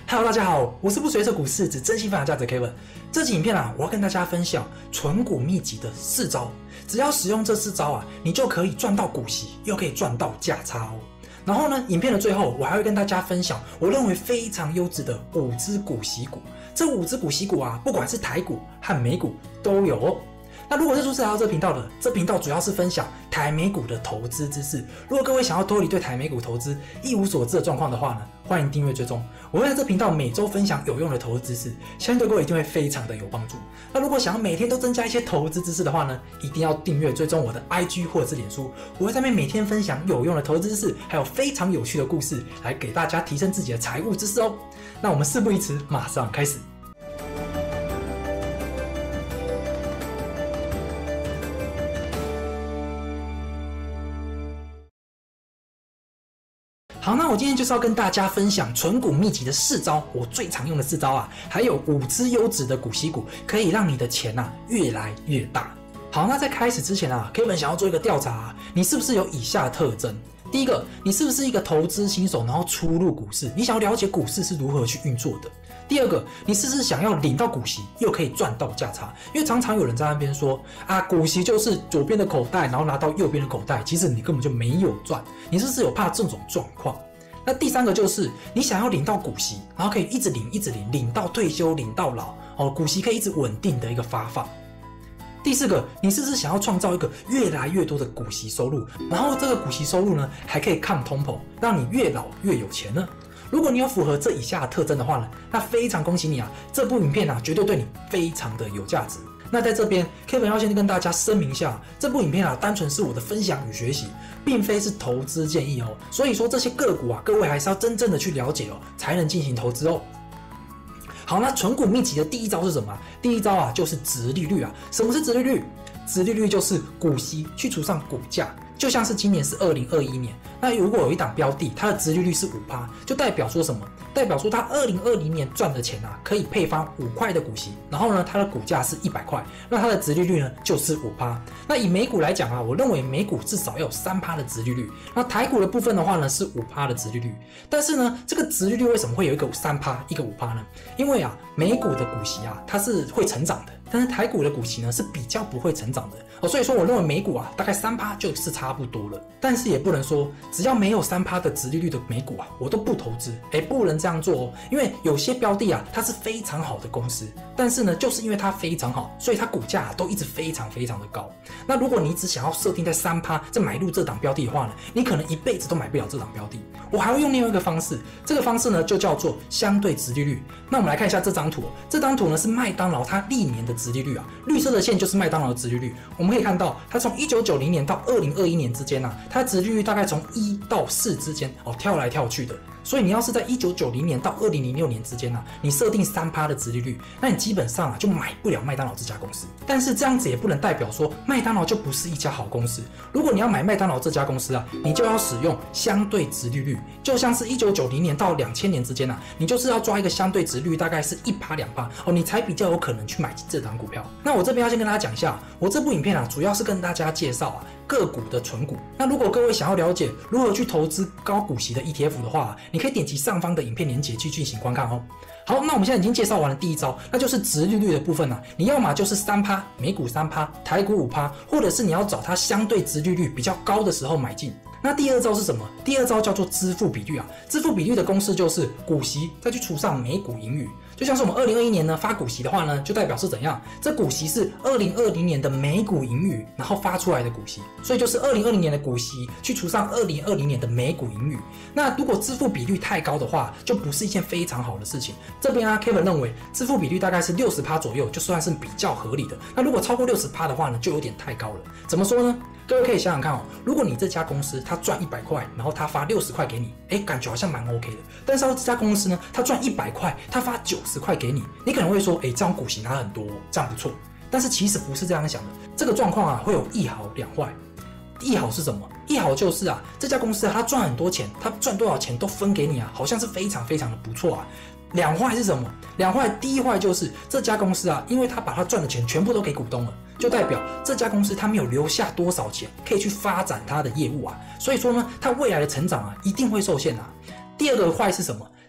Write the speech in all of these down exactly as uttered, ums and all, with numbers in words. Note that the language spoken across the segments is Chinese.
Hello， 大家好，我是不随手股市只真心分享价值 Kevin。这期影片啊，我要跟大家分享存股秘籍的四招，只要使用这四招啊，你就可以赚到股息，又可以赚到价差哦。然后呢，影片的最后，我还会跟大家分享我认为非常优质的五只股息股。这五只股息股啊，不管是台股和美股都有哦。那如果是初次来到这频道的，这频道主要是分享台美股的投资知识。如果各位想要脱离对台美股投资一无所知的状况的话呢，欢迎订阅追踪。我会在这频道每周分享有用的投资知识，相信对各位一定会非常的有帮助。那如果想要每天都增加一些投资知识的话呢，一定要订阅追踪我的 I G 或者是脸书，我会在那边每天分享有用的投资知识，还有非常有趣的故事，来给大家提升自己的财务知识哦。那我们事不宜迟，马上开始。好，那我今天就是要跟大家分享存股秘籍的四招，我最常用的四招啊，还有五只优质的股息股，可以让你的钱啊越来越大。好，那在开始之前啊 ，Kevin 想要做一个调查啊，你是不是有以下的特征？第一个，你是不是一个投资新手，然后初入股市，你想要了解股市是如何去运作的？第二个，你是不是想要领到股息，又可以赚到价差？因为常常有人在那边说啊，股息就是左边的口袋，然后拿到右边的口袋，其实你根本就没有赚。你是不是有怕这种状况？那第三个就是你想要领到股息，然后可以一直领一直领，领到退休，领到老哦，股息可以一直稳定的一个发放。第四个，你是不是想要创造一个越来越多的股息收入，然后这个股息收入呢还可以抗通膨，让你越老越有钱呢？如果你有符合这以下的特征的话呢，那非常恭喜你啊，这部影片啊绝对对你非常的有价值。那在这边 Kevin 要先跟大家声明一下，这部影片啊单纯是我的分享与学习，并非是投资建议哦。所以说这些个股啊，各位还是要真正的去了解哦，才能进行投资哦。好，那存股秘籍的第一招是什么？第一招啊就是殖利率啊。什么是殖利率？殖利率就是股息去除上股价，就像是今年是二零二一年，那如果有一档标的，它的殖利率是 百分之五， 就代表说什么？代表说它二零二零年赚的钱啊，可以配发五块的股息，然后呢，它的股价是一百块，那它的殖利率呢就是 百分之五。那以美股来讲啊，我认为美股至少要有 百分之三 的殖利率，那台股的部分的话呢是 百分之五 的殖利率。但是呢，这个殖利率为什么会有一个 百分之三 一个 百分之五 呢？因为啊，美股的股息啊，它是会成长的。但是台股的股息呢是比较不会成长的哦，所以说我认为美股啊大概 百分之三 就是差不多了。但是也不能说只要没有 百分之三 的殖利率的美股啊我都不投资，哎，不能这样做哦。因为有些标的啊它是非常好的公司，但是呢就是因为它非常好，所以它股价啊都一直非常非常的高。那如果你只想要设定在 百分之三 再买入这档标的的话呢，你可能一辈子都买不了这档标的。我还会用另外一个方式，这个方式呢就叫做相对殖利率。那我们来看一下这张图，这张图呢是麦当劳它历年的殖利率啊，绿色的线就是麦当劳的殖利率。我们可以看到，它从一九九零年到二零二一年之间啊，它的殖利率大概从一到四之间哦跳来跳去的。所以你要是在一九九零年到二零零六年之间啊，你设定 百分之三 的殖利率，那你基本上啊就买不了麦当劳这家公司。但是这样子也不能代表说麦当劳就不是一家好公司。如果你要买麦当劳这家公司啊，你就要使用相对殖利率，就像是一九九零年到两千年之间啊，你就是要抓一个相对殖利率大概是 百分之一、百分之二 哦，你才比较有可能去买这档股票。那我这边要先跟大家讲一下，我这部影片啊主要是跟大家介绍啊个股的存股。那如果各位想要了解如何去投资高股息的 E T F 的话，你可以点击上方的影片连结去进行观看哦。好，那我们现在已经介绍完了第一招，那就是殖利率的部分啊。你要嘛就是 百分之三， 美股 百分之三， 台股 百分之五， 或者是你要找它相对殖利率比较高的时候买进。那第二招是什么？第二招叫做支付比率啊。支付比率的公式就是股息再去除上每股盈余。就像是我们二零二一年呢发股息的话呢，就代表是怎样？这股息是二零二零年的每股盈余，然后发出来的股息，所以就是二零二零年的股息去除上二零二零年的每股盈余。那如果支付比率太高的话，就不是一件非常好的事情。这边啊 ，Kevin 认为支付比率大概是 百分之六十 左右，就算是比较合理的。那如果超过 百分之六十 的话呢，就有点太高了。怎么说呢？各位可以想想看哦，如果你这家公司它赚一百块，然后它发六十块给你，哎，感觉好像蛮 OK 的。但是这家公司呢，它赚一百块，它发九十块给你，你可能会说，哎，这样股息拿很多，这样不错。但是其实不是这样想的，这个状况啊会有一好两坏。一好是什么？一好就是啊，这家公司啊，它赚很多钱，它赚多少钱都分给你啊，好像是非常非常的不错啊。两坏是什么？两坏，第一坏就是这家公司啊，因为它把它赚的钱全部都给股东了，就代表这家公司它没有留下多少钱可以去发展它的业务啊，所以说呢，它未来的成长啊一定会受限啊。第二个坏是什么？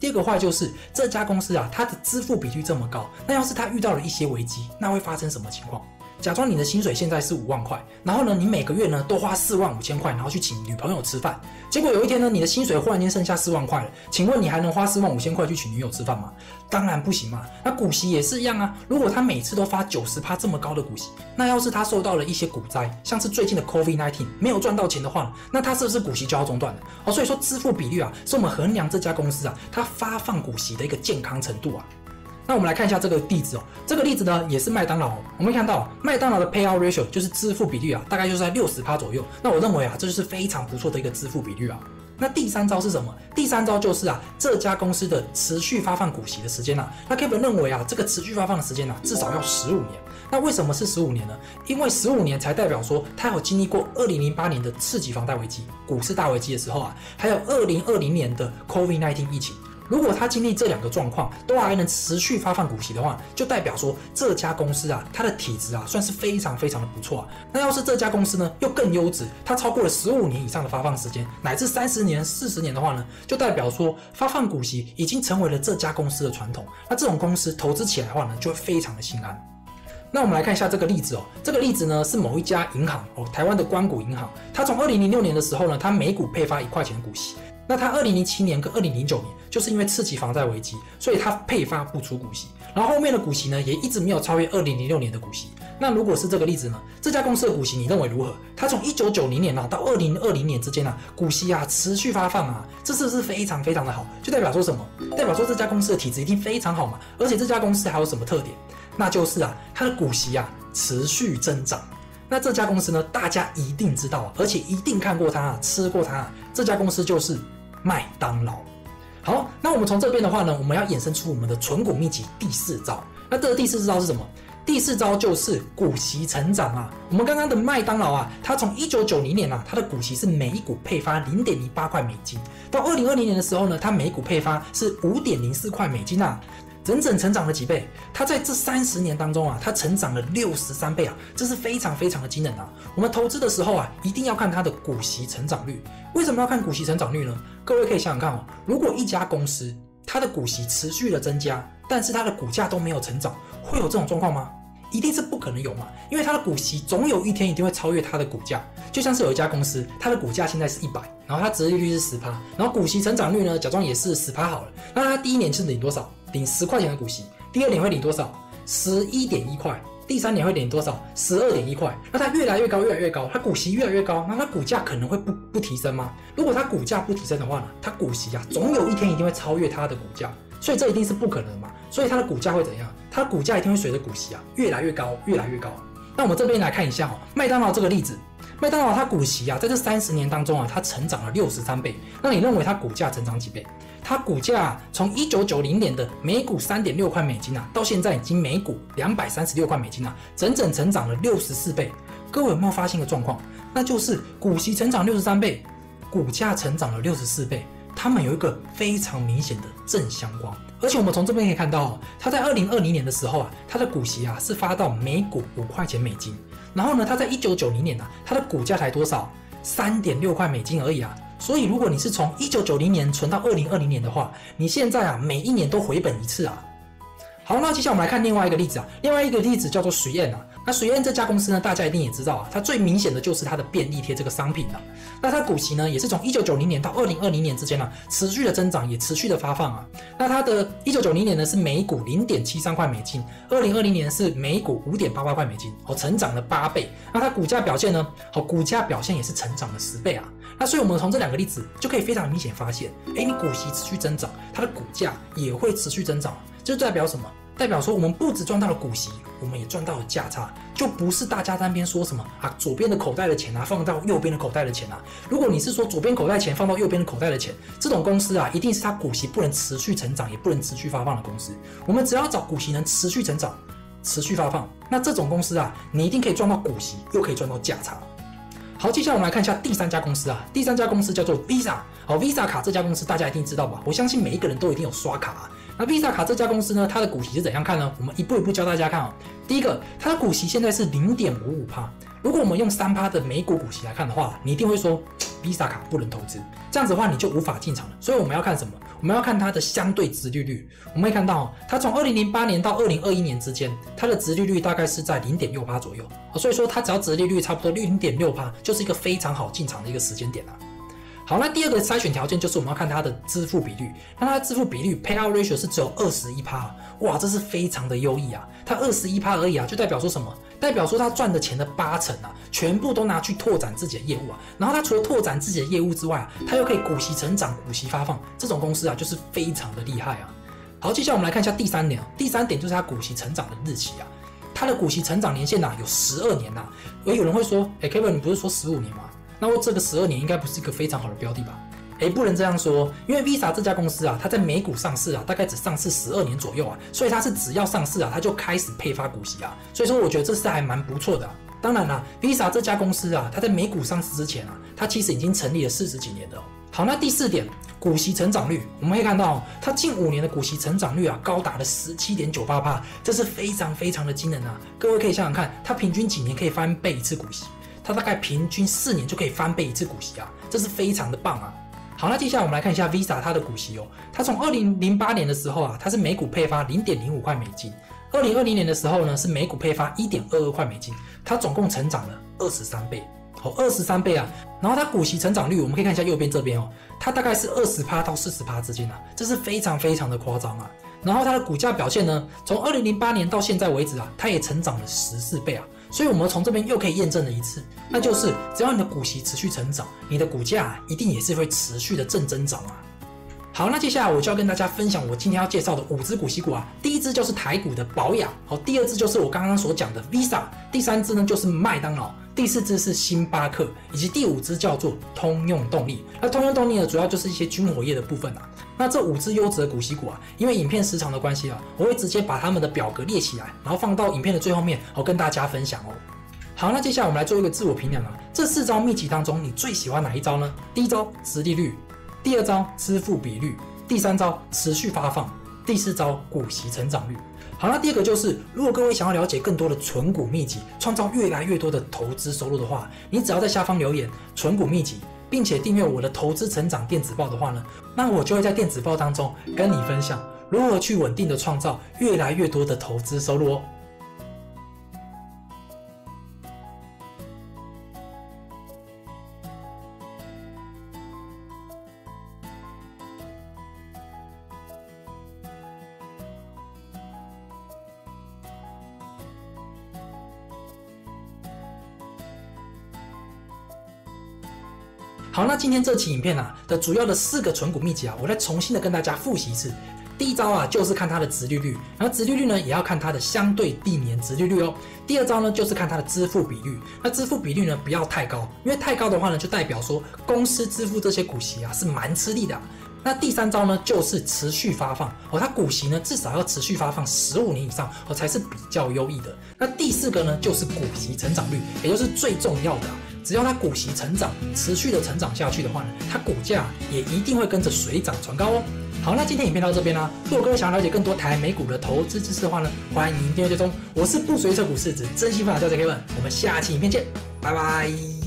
第二个坏就是这家公司啊，它的支付比率这么高，那要是它遇到了一些危机，那会发生什么情况？假装你的薪水现在是五万块，然后呢，你每个月呢都花四万五千块，然后去请女朋友吃饭，结果有一天呢，你的薪水忽然间剩下四万块了，请问你还能花四万五千块去请女友吃饭吗？当然不行嘛。那股息也是一样啊，如果他每次都发 百分之九十 这么高的股息，那要是他受到了一些股灾，像是最近的 COVID 十九 没有赚到钱的话，那他是不是股息就要中断了？哦，所以说支付比率啊，是我们衡量这家公司啊，它发放股息的一个健康程度啊。那我们来看一下这个例子哦，这个例子呢也是麦当劳、哦，我们看到麦当劳的 payout ratio 就是支付比率啊，大概就是在 百分之六十 左右。那我认为啊，这就是非常不错的一个支付比率啊。那第三招是什么？第三招就是啊，这家公司的持续发放股息的时间啊。那 Kevin 认为啊，这个持续发放的时间啊，至少要十五年。那为什么是十五年呢？因为十五年才代表说它有经历过二零零八年的次级房贷危机、股市大危机的时候啊，还有二零二零年的 COVID 十九 疫情。如果他经历这两个状况都还能持续发放股息的话，就代表说这家公司啊，它的体质啊算是非常非常的不错啊。那要是这家公司呢又更优质，它超过了十五年以上的发放时间，乃至三十年、四十年的话呢，就代表说发放股息已经成为了这家公司的传统。那这种公司投资起来的话呢，就会非常的心安。那我们来看一下这个例子哦，这个例子呢是某一家银行哦，台湾的官股银行，它从二零零六年的时候呢，它每股配发一块钱的股息。那它二零零七年跟二零零九年就是因为次级房贷危机，所以它配发不出股息，然后后面的股息呢也一直没有超越二零零六年的股息。那如果是这个例子呢，这家公司的股息你认为如何？它从一九九零年啊到二零二零年之间啊，股息啊持续发放啊，这是不是非常非常的好？就代表说什么？代表说这家公司的体质一定非常好嘛。而且这家公司还有什么特点？那就是啊，它的股息啊持续增长。那这家公司呢，大家一定知道，而且一定看过它、吃过它。这家公司就是麦当劳。好，那我们从这边的话呢，我们要衍生出我们的存股秘籍第四招。那这个第四招是什么？第四招就是股息成长啊。我们刚刚的麦当劳啊，它从一九九零年啊，它的股息是每股配发 零点零八块美金，到二零二零年的时候呢，它每股配发是 五点零四块美金啊。整整成长了几倍？它在这三十年当中啊，它成长了六十三倍啊，这是非常非常的惊人啊！我们投资的时候啊，一定要看它的股息成长率。为什么要看股息成长率呢？各位可以想想看哦，如果一家公司它的股息持续的增加，但是它的股价都没有成长，会有这种状况吗？一定是不可能有嘛，因为它的股息总有一天一定会超越它的股价。就像是有一家公司，它的股价现在是一百，然后它殖利率是 百分之十， 然后股息成长率呢，假装也是 百分之十 好了，那它第一年是领多少？领十块钱的股息，第二年会领多少？ 十一点一块，第三年会领多少？ 十二点一块。那它越来越高，越来越高，它股息越来越高，那它股价可能会不不提升吗？如果它股价不提升的话呢，它股息啊，总有一天一定会超越它的股价，所以这一定是不可能的嘛。所以它的股价会怎样？它的股价一定会随着股息啊越来越高，越来越高。那我们这边来看一下哦，麦当劳这个例子。麦当劳它股息啊，在这三十年当中啊，它成长了六十三倍。那你认为它股价成长几倍？它股价、啊、从一九九零年的每股 三点六块美金啊，到现在已经每股两百三十六块美金啊，整整成长了六十四倍。各位有没有发现一个状况？那就是股息成长六十三倍，股价成长了六十四倍，它们有一个非常明显的正相关。而且我们从这边可以看到、哦，它在二零二零年的时候啊，它的股息啊是发到每股五块钱美金。然后呢，它在一九九零年啊，它的股价才多少？ 三点六块美金而已啊。所以如果你是从一九九零年存到二零二零年的话，你现在啊每一年都回本一次啊。好，那接下来我们来看另外一个例子啊，另外一个例子叫做水燕啊。那水燕这家公司呢，大家一定也知道啊，它最明显的就是它的便利贴这个商品啊。那它股息呢，也是从一九九零年到二零二零年之间啊，持续的增长，也持续的发放啊。那它的一九九零年呢是每股 零点七三块美金，二零二零年是每股 五点八八块美金，哦，成长了八倍。那它股价表现呢，哦，股价表现也是成长了十倍啊。那所以我们从这两个例子就可以非常明显发现，哎，你股息持续增长，它的股价也会持续增长，这就代表什么？代表说我们不只赚到了股息，我们也赚到了价差，就不是大家在那边说什么啊，左边的口袋的钱啊放到右边的口袋的钱啊。如果你是说左边口袋钱放到右边的口袋的钱，这种公司啊，一定是它股息不能持续成长，也不能持续发放的公司。我们只要找股息能持续成长、持续发放，那这种公司啊，你一定可以赚到股息，又可以赚到价差。好，接下来我们来看一下第三家公司啊，第三家公司叫做 Visa。好 ，Visa 卡这家公司大家一定知道吧？我相信每一个人都一定有刷卡啊。那 Visa 卡这家公司呢，它的股息是怎样看呢？我们一步一步教大家看哦。第一个，它的股息现在是 零点五五%。如果我们用 百分之三 的每股股息来看的话，你一定会说， Visa 卡不能投资，这样子的话你就无法进场了。所以我们要看什么？我们要看它的相对殖利率。我们会看到，它从二零零八年到二零二一年之间，它的殖利率大概是在 百分之零点六 左右。所以说，它只要殖利率差不多 百分之零点六，就是一个非常好进场的一个时间点啊。好，那第二个筛选条件就是我们要看它的支付比率。那它的支付比率 payout ratio 是只有 百分之二十一， 哇，这是非常的优异啊！它 百分之二十一 而已啊，就代表说什么？代表说他赚的钱的八成啊，全部都拿去拓展自己的业务啊。然后他除了拓展自己的业务之外啊，他又可以股息成长、股息发放，这种公司啊，就是非常的厉害啊。好，接下来我们来看一下第三点啊，第三点就是它股息成长的日期啊。它的股息成长年限啊有十二年呐、啊。而有人会说，哎 ，Kevin， 你不是说十五年吗？那我这个十二年应该不是一个非常好的标的吧？哎，不能这样说，因为 Visa 这家公司啊，它在美股上市啊，大概只上市十二年左右啊，所以它是只要上市啊，它就开始配发股息啊，所以说我觉得这是还蛮不错的、啊。当然啦 ，Visa 这家公司啊，它在美股上市之前啊，它其实已经成立了四十几年了、哦。好，那第四点，股息成长率，我们可以看到、哦，它近五年的股息成长率啊，高达了 十七点九八， 这是非常非常的惊人啊！各位可以想想看，它平均几年可以翻倍一次股息？它大概平均四年就可以翻倍一次股息啊，这是非常的棒啊！好，那接下来我们来看一下 Visa 它的股息哦。它从二零零八年的时候啊，它是每股配发 零点零五块美金。二零二零年的时候呢，是每股配发 一点二二块美金。它总共成长了二十三倍，好，二十三倍啊！然后它股息成长率，我们可以看一下右边这边哦，它大概是 百分之二十 到 百分之四十 之间啊，这是非常非常的夸张啊。然后它的股价表现呢，从二零零八年到现在为止啊，它也成长了十四倍啊。所以我们从这边又可以验证了一次，那就是只要你的股息持续成长，你的股价一定也是会持续的正增长啊。好，那接下来我就要跟大家分享我今天要介绍的五只股息股啊。第一只就是台股的宝雅，好，第二只就是我刚刚所讲的 Visa， 第三只呢就是麦当劳，第四只是星巴克，以及第五只叫做通用动力。那通用动力呢，主要就是一些军火业的部分啊。那这五只优质的股息股啊，因为影片时长的关系啊，我会直接把他们的表格列起来，然后放到影片的最后面，好跟大家分享哦。好，那接下来我们来做一个自我评量啊。这四招秘籍当中，你最喜欢哪一招呢？第一招殖利率，第二招支付比率，第三招持续发放，第四招股息成长率。好，那第二个就是，如果各位想要了解更多的存股秘籍，创造越来越多的投资收入的话，你只要在下方留言存股秘籍，并且订阅我的投资成长电子报的话呢，那我就会在电子报当中跟你分享如何去稳定的创造越来越多的投资收入哦。好，那今天这期影片啊的主要的四个存股秘籍啊，我再重新的跟大家复习一次。第一招啊，就是看它的殖利率，然后殖利率呢也要看它的相对历年殖利率哦。第二招呢，就是看它的支付比率，那支付比率呢不要太高，因为太高的话呢，就代表说公司支付这些股息啊是蛮吃力的、啊。那第三招呢，就是持续发放哦，它股息呢至少要持续发放十五年以上哦，才是比较优异的。那第四个呢，就是股息成长率，也就是最重要的、啊。只要它股息成长，持续的成长下去的话呢，它股价也一定会跟着水涨船高哦。好，那今天影片到这边啦、啊。如果各位想要了解更多台美股的投资知识的话呢，欢迎订阅追踪。我是不随车股市只真心分享教学 Kevin，我们下期影片见，拜拜。